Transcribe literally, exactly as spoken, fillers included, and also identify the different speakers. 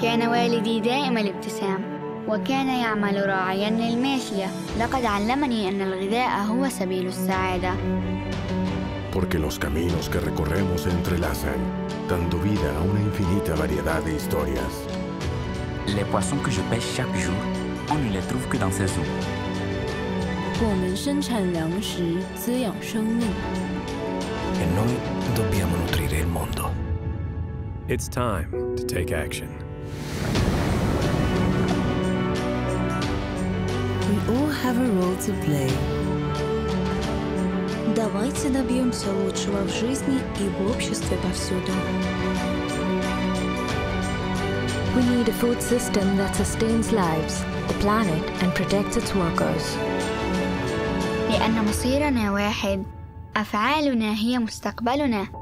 Speaker 1: كان والدي دائم الابتسام، وكان يعمل راعياً للماشية. لقد علمني أن الغذاء هو سبيل السعادة.
Speaker 2: Porque los caminos que recorremos se entrelazan, dando vida a una infinita variedad de historias.
Speaker 3: Les poissons que je pêche chaque jour, on ne les trouve que dans ces eaux.
Speaker 4: 我们生产粮食，滋养生命。
Speaker 5: E noi dobbiamo nutrire il mondo.
Speaker 6: It's time to take action.
Speaker 4: We all have a role to play.
Speaker 7: Давайте добьемся лучшего в жизни и в обществе повсюду.
Speaker 8: We need a food system that sustains lives, the planet, and protects its workers.
Speaker 1: لأن مصيرنا واحد، أفعالنا هي مستقبلنا.